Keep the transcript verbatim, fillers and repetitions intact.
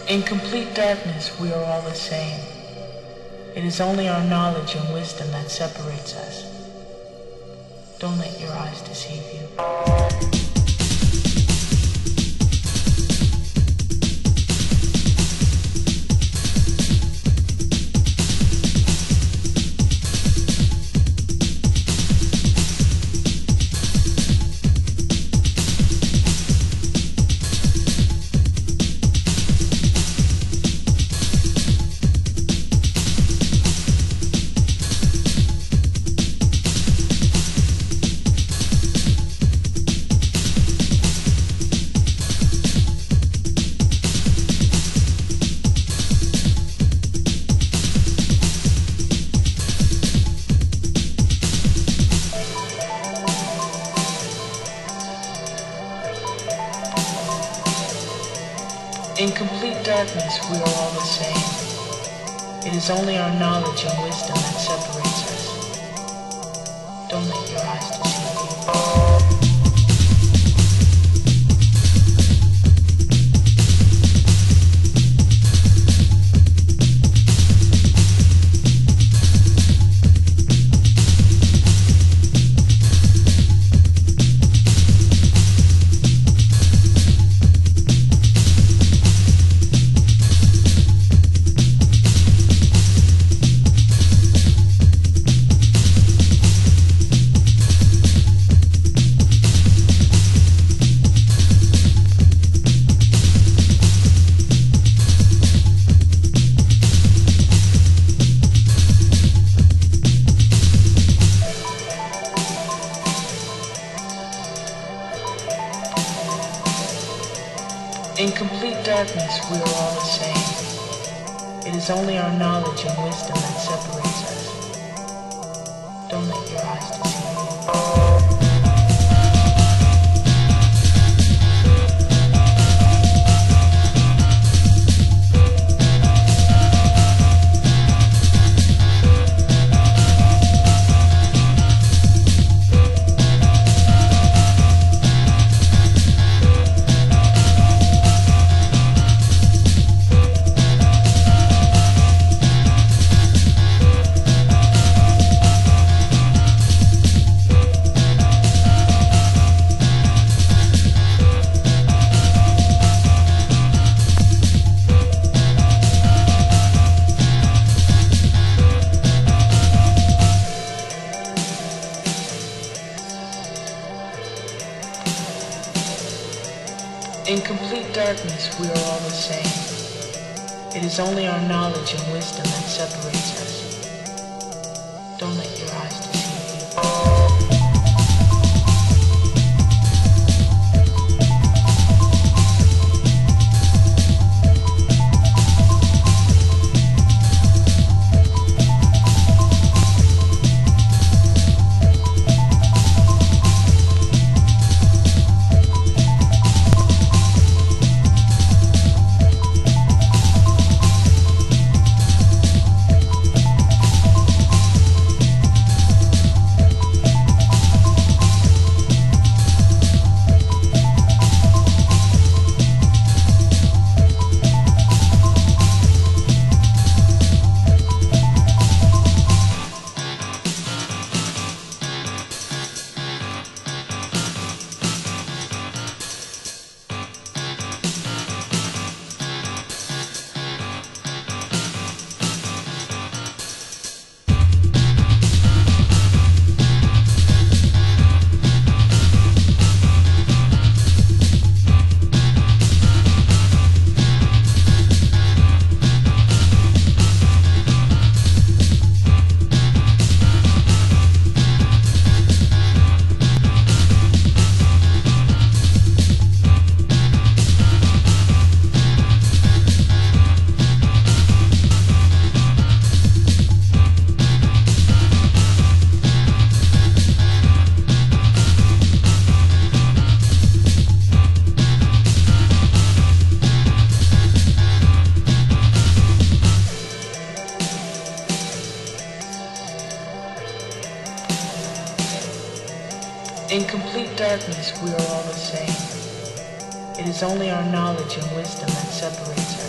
In complete darkness, we are all the same. It is only our knowledge and wisdom that separates us. Don't let your eyes deceive you. In complete darkness, we are all the same. It is only our knowledge and wisdom that separates us. Don't let your eyes deceive you. In complete darkness, we are all the same. It is only our knowledge and wisdom that separates us. Don't let your eyes deceive you. In complete darkness, we are all the same. It is only our knowledge and wisdom that separates us. Don't let your eyes deceive you. In complete darkness, we are all the same. It is only our knowledge and wisdom that separates us.